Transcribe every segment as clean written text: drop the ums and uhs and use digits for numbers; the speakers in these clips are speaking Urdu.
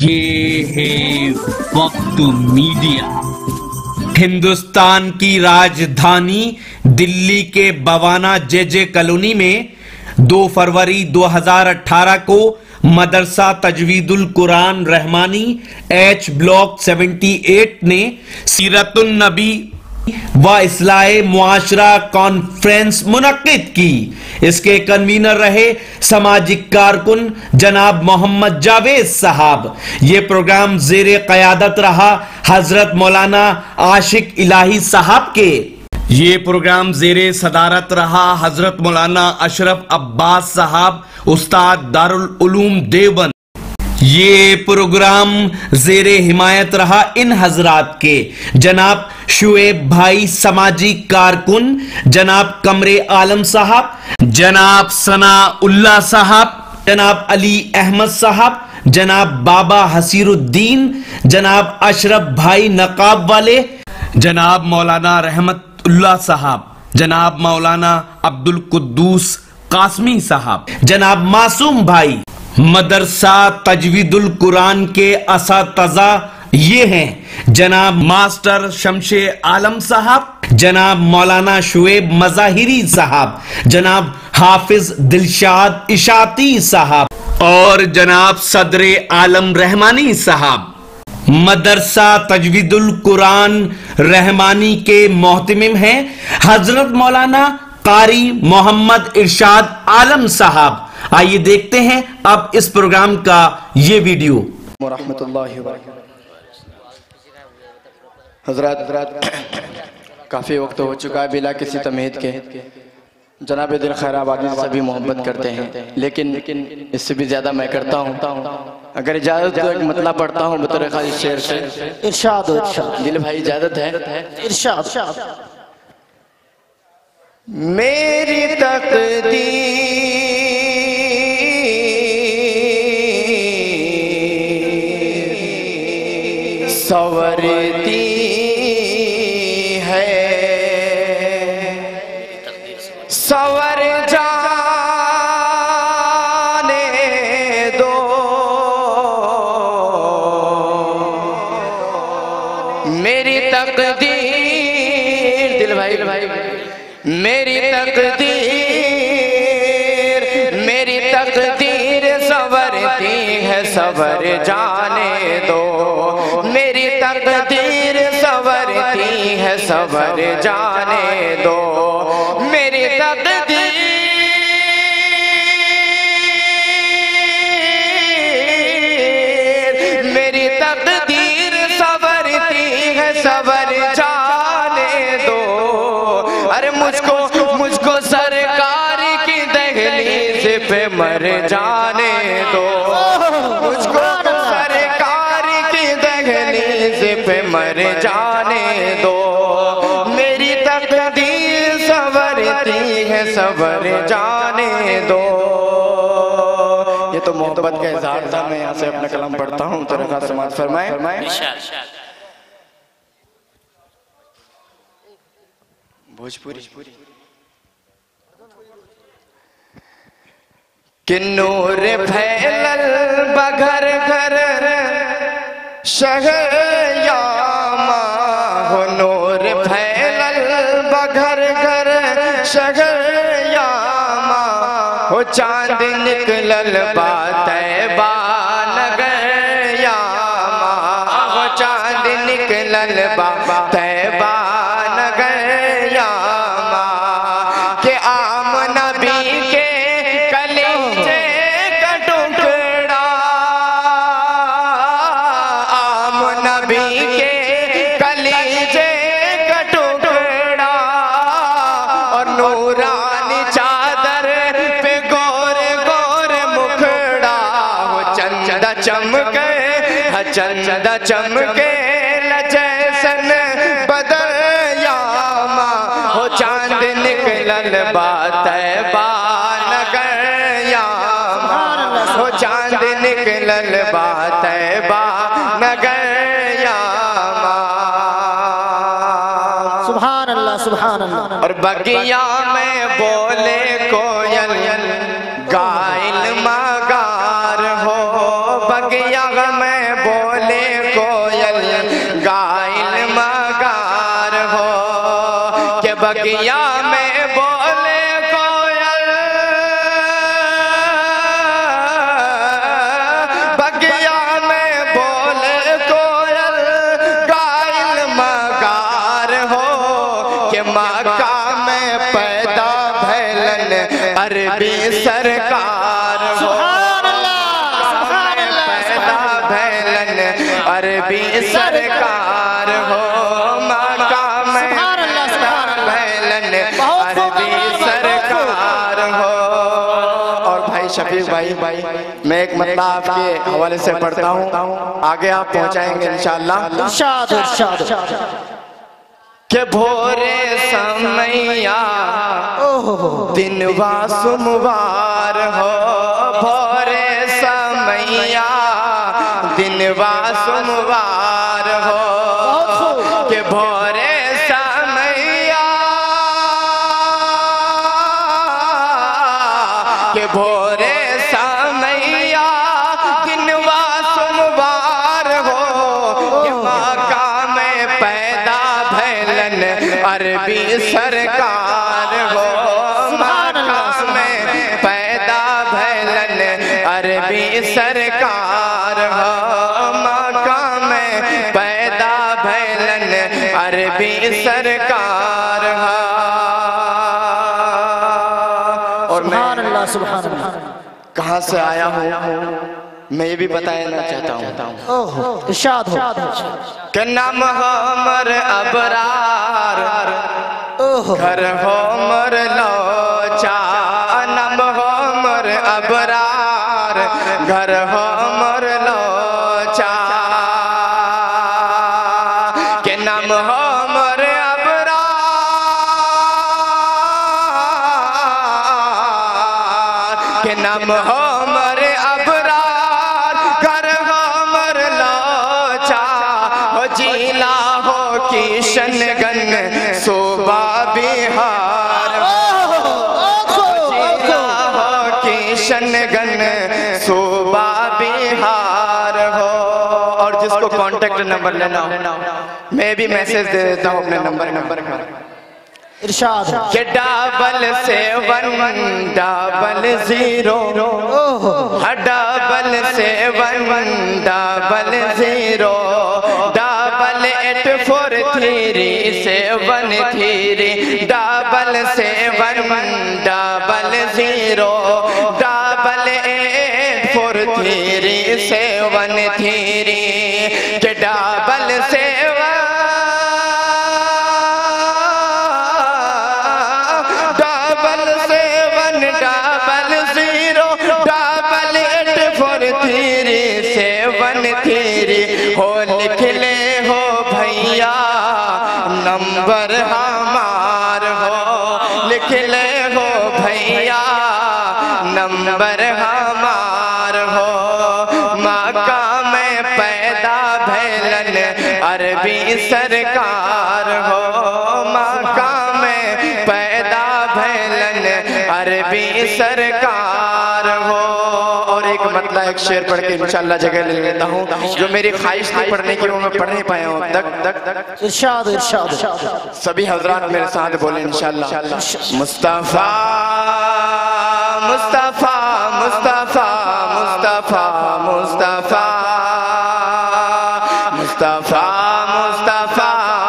یہ ہے وقت میڈیا۔ ہندوستان کی راجدھانی دلی کے بوانا جے جے کالونی میں 2 فروری 2018 کو مدرسہ تجوید القرآن رحمانی ایچ بلاک 78 نے سیرت النبی و اصلاح معاشرہ کانفرنس منعقد کی۔ اس کے کنوینر رہے سماجی کارکن جناب محمد جاوید صاحب۔ یہ پروگرام زیر قیادت رہا حضرت مولانا عاشق الہی صاحب کے۔ یہ پروگرام زیر صدارت رہا حضرت مولانا اشرف عباس صاحب استاد دارالعلوم دیوبند۔ یہ پروگرام زیر حمایت رہا ان حضرات کے: جناب شعیب بھائی سماجی کارکن، جناب قمر عالم صاحب، جناب ثناء اللہ صاحب، جناب علی احمد صاحب، جناب بابا حسیر الدین، جناب اشرف بھائی نقاب والے، جناب مولانا رحمت اللہ صاحب، جناب مولانا عبد القدوس قاسمی صاحب، جناب معصوم بھائی۔ مدرسہ تجوید القرآن کے اساتذہ یہ ہیں: جناب ماسٹر شمشیر عالم صاحب، جناب مولانا شعیب مظاہری صاحب، جناب حافظ دلشاد اشاعتی صاحب اور جناب صدر عالم رحمانی صاحب۔ مدرسہ تجوید القرآن رحمانی کے محتمم ہیں حضرت مولانا قاری محمد ارشاد عالم صاحب۔ آئیے دیکھتے ہیں اب اس پروگرام کا یہ ویڈیو۔ ورحمۃ اللہ وبرکاتہ۔ حضرات کافی وقت ہو چکا ہے بلا کسی تمہید کے، جناب دل خیر آبادی سے بھی محبت کرتے ہیں، لیکن اس سے بھی زیادہ میں کرتا ہوں۔ اگر اجازت تو ایک مطلب پڑھتا ہوں بطور خاص شعر سے۔ ارشاد ارشاد دل بھائی اجازت ہے؟ ارشاد۔ میری تقدیر سورتی ہے، سور جانے دو، میری تقدیر دل بھائی میری تقدیر سورتی ہے، سور جانے دو، میری تقدیر سورتی ہے، سور جانے دو، میری تقدیر سورتی ہے، سور جانے دو۔ ارے مجھ کو سرکار کی دہلیز پہ مر جانے دو، مجھ کو سرکار کی دہلیز پہ مر جانے دو، میری تقدیر سورتی ہے، سور جانے دو۔ یہ تو محبت کا اظہار تھا، میں یہاں سے اپنا کلام پڑھتا ہوں، تو رکھا سماعت فرمائیں۔ بھوجپوری کہ نور پھیلل بگھر گھر شہر یاما ہو، نور پھیلل بگھر گھر شہر یاما ہو، چاند نکلل با طیبہ نگر یاما ہو، چاند نکلل با طیبہ نگر یاما، کہ عام نبی کے کلیجے کا ٹکڑا، عام نبی کے کلیجے کا ٹکڑا، اور نورانی چادر پہ گور گور مکھڑا، وہ چندہ چمکے چندہ چمکے جیسن بدر یاما ہو، چاند نکلل با طیبہ نگر یاما ہو، چاند نکلل با طیبہ نگر یاما۔ سبحان اللہ سبحان اللہ۔ اور بگیا میں بولے کوئل گائل مگار ہو، بگیا میں کہ بقیہ میں بولے کوئل، بقیہ میں بولے کوئل، قائل مگار ہو کہ مکہ میں پیدا بھیلن عربی سرکار ہو، پیدا بھیلن عربی سرکار ہو، مکہ میں پیدا بھیلن عربی سرکار ہو۔ اور بھائی شفیق بھائی، میں ایک مطلب آپ کے حوالے سے پڑھتا ہوں، آگے آپ پہنچائیں گے انشاءاللہ۔ ارشاد ارشاد کہ بھورے سمیہ دن و سموار ہو، بھورے سمیہ دن و سموار ہو، کہ بھورے سمیہ، کہ بھورے سمیہ دن و سموار ہو، کہ مکہ میں پیدا بھیلن عربی سرکار ہو، مکہ میں پیدا بھیلن عربی سرکار ہو، مکہ میں پیدا بھیلن عربی سرکار ہو۔ اور سبحان اللہ سبحان اللہ۔ کہاں سے آیا ہوں میں یہ بھی بتانا چاہتا ہوں ارشاد ہو کہ نام ہمر ابرار گھر ہمر لوچا، نام ہمر ابرار گھر ہمر لوچا، کہ نام ہمر ابرار کہ نام ہمر ابرار گھر ہمر لوچا، ہو جیلا ہو کشن گن صوبہ بہار، جیلا ہو کشن گن صوبہ بہار ہو۔ اور جس کو کانٹیکٹ نمبر لینا ہو میں بھی میسیج دے دیتا ہوں اپنے نمبر ارشاد کہ 777 0 777 8843 73 777 0 8843 73 کہ 777 ہو لکھ لے ہو بھیا نمبر ہمار ہو، لکھ لے ہو بھیا نمبر ہمار ہو، مکہ میں پیدا بھیلن عربی سرکار ہو، مکہ میں پیدا بھیلن عربی سرکار ہو۔ اور ایک مطلب ایک شعر پڑھ کے انشاءاللہ جگہ لے لیتا ہوں، جو میری خواہش تھی پڑھنے کی وہ میں پڑھ نہیں پایا ہوں تک۔ ارشاد ارشاد سبھی حضرات میرے ساتھ بولیں انشاءاللہ۔ مصطفیٰ مصطفیٰ مصطفیٰ مصطفیٰ مصطفیٰ مصطفیٰ مصطفیٰ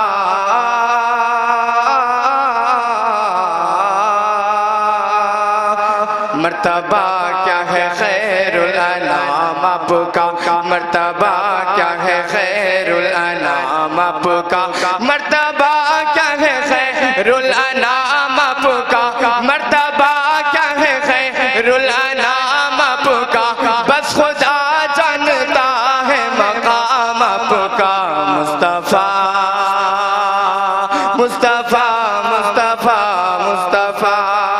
مرتبہ کیا ہے خیر الانام آپ کا، مرتبہ کیا ہے خیر الانام آپ کا، مرتبہ کیا ہے خیر الانام آپ کا، مرتبہ کیا ہے خیر الانام آپ کا، بس خدا جانتا ہے مقام آپ کا۔ مصطفیٰ مصطفیٰ مصطفیٰ مصطفیٰ،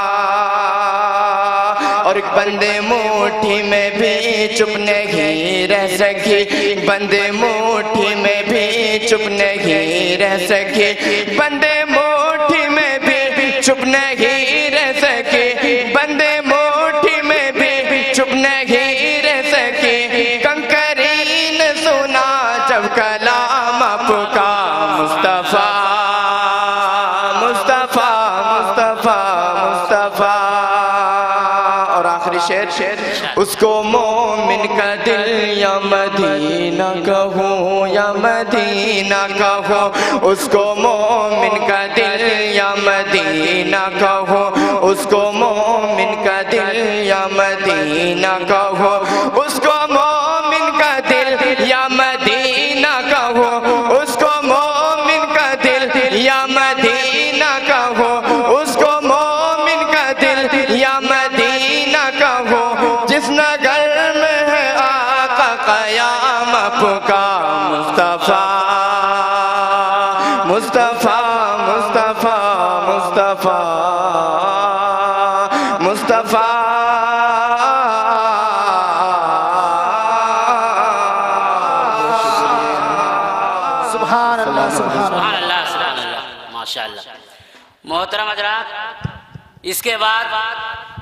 اور ایک بندے موٹھی میں بھی چپ نہیں رہ سکی، بندے موٹھی میں بھی چپ نہیں رہ سکی، بندے موٹھی میں بھی چپ نہیں رہ سکی، بندے موٹھی میں بھی چپ نہیں رہ سکی، کنکری نے سنا جب کلام آپ کا۔ مصطفیٰ مصطفیٰ مدینہ کہوں یا مدینہ کہوں اس کو مومن کا دل یا مدینہ کہوں اس کو مومن کا دل یا مدینہ کہوں اس کو مومن کا دل یا مدینہ کہوں اس کو مومن کا دل یا مدینہ کہوں اس کو مومن کا دل یا مدینہ کہوں جس نگر میں ہے آقا قیام کا مصطفیٰ مصطفیٰ مصطفیٰ مصطفیٰ مصطفیٰ سبحان اللہ سبحان اللہ سبحان اللہ سبحان اللہ ماشاءاللہ۔ محترم حضرات، اس کے بعد